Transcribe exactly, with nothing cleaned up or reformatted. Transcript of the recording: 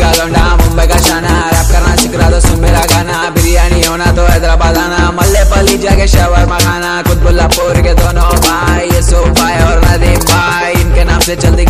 का लौंडा मुंबई का शाना, रैप करना सीख रहा तो सुन मेरा गाना, बिरयानी होना तो हैदराबाद आना, मल्ले पली जाके शवरमा खाना, कुतुबुल्लापुर के दोनों भाई, यूसुफ भाई और नदीम भाई, इनके नाम से चलती